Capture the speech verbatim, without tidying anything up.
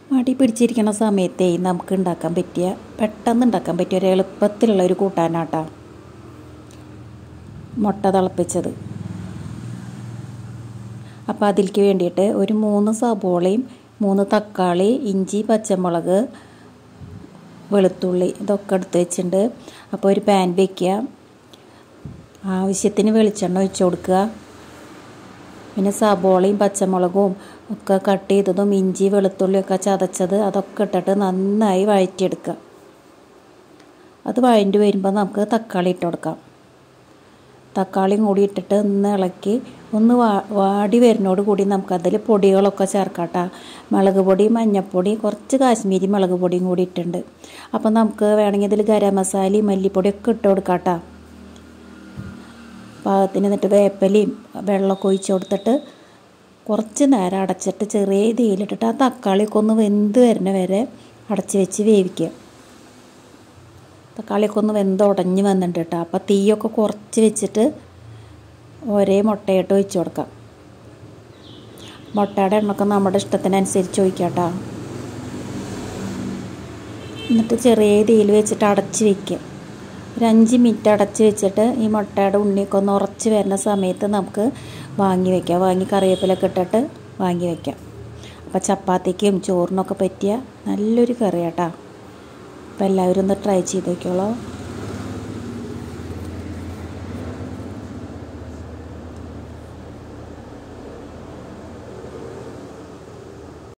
മടി പിടിച്ചിരിക്കുന്ന സമയത്തേ നമുക്ക് ഉണ്ടാക്കാൻ പറ്റിയ പെട്ടെന്ന് ഉണ്ടാക്കാൻ പറ്റിയ ഒരു എളുപ്പത്തിലുള്ള ഒരു കൂട്ടാനാട്ടാ മുട്ട തിളപ്പിച്ചത്. അപ്പോൾ അതിലേക്ക് വേണ്ടിയിട്ട് ഒരു മൂന്ന് സബോളയും മൂന്ന് തക്കാളി, ഇഞ്ചി, പച്ചമുളക്, വെളുത്തുള്ളി ഇതൊക്കെ എടുത്ത് വെച്ചിട്ടുണ്ട്. അപ്പോൾ ഒരു പാൻ വയ്ക്കുക, ആവശ്യത്തിന് വെളിച്ചെണ്ണ ഒഴിച്ച് കൊടുക്കുക. പിന്നെ സബോളയും പച്ചമുളകും ഒക്കെ കട്ട് ചെയ്തതും ഇഞ്ചി വെളുത്തുള്ളിയൊക്കെ ചതച്ചത് അതൊക്കെ ഇട്ടിട്ട് നന്നായി വഴറ്റിയെടുക്കുക. അത് വഴറ്റി വരുമ്പോൾ നമുക്ക് തക്കാളി ഇട്ട് കൊടുക്കാം. തക്കാളിയും കൂടി ഇട്ടിട്ട് ഒന്ന് ഇളക്കി ഒന്ന് വാ വാടി വരുന്നോട് കൂടി നമുക്കതിൽ പൊടികളൊക്കെ ചേർക്കാട്ടോ. മുളക് പൊടി, മഞ്ഞൾപ്പൊടി, കുറച്ച് കാശ്മീരി മുളക് പൊടിയും കൂടി ഇട്ടിട്ടുണ്ട്. അപ്പം നമുക്ക് വേണമെങ്കിൽ ഇതിൽ ഗരം മസാലയും മല്ലിപ്പൊടിയൊക്കെ ഇട്ട് കൊടുക്കാട്ടോ. പാകത്തിന് എന്നിട്ട് വേപ്പിലയും വെള്ളമൊക്കെ ഒഴിച്ച് കൊടുത്തിട്ട് കുറച്ച് നേരം അടച്ചിട്ട് ചെറിയ തീയിലിട്ടിട്ട് ആ തക്കാളിയൊക്കെ ഒന്ന് വെന്ത് വരുന്ന വരെ അടച്ച് വെച്ച് വേവിക്കുക. തക്കാളിയൊക്കെ ഒന്ന് വെന്ത് ഉടഞ്ഞ് വന്നിട്ടുണ്ട് കേട്ടോ. അപ്പോൾ തീയൊക്കെ കുറച്ച് വെച്ചിട്ട് ഒരേ മുട്ടയിട്ട് ഒഴിച്ച് കൊടുക്കാം. മുട്ടയുടെ എണ്ണൊക്കെ നമ്മുടെ ഇഷ്ടത്തിനനുസരിച്ച് ഒഴിക്കാം കേട്ടോ. എന്നിട്ട് ചെറിയ തീയിൽ വെച്ചിട്ട് അടച്ച് വയ്ക്കുക. ഒരു അഞ്ച് മിനിറ്റ് അടച്ച് വെച്ചിട്ട് ഈ മുട്ടയുടെ ഉണ്ണിയൊക്കെ ഒന്ന് ഉറച്ച് വരുന്ന സമയത്ത് നമുക്ക് വാങ്ങി വയ്ക്കാം. വാങ്ങി കറിവേപ്പിലൊക്കെ ഇട്ടിട്ട് വാങ്ങി വയ്ക്കാം. അപ്പോൾ ചപ്പാത്തിക്കും ചോറിനൊക്കെ പറ്റിയ നല്ലൊരു കറി കേട്ടോ. അപ്പോൾ എല്ലാവരും ഒന്ന് ട്രൈ ചെയ്ത് നോക്കിയോളൂ.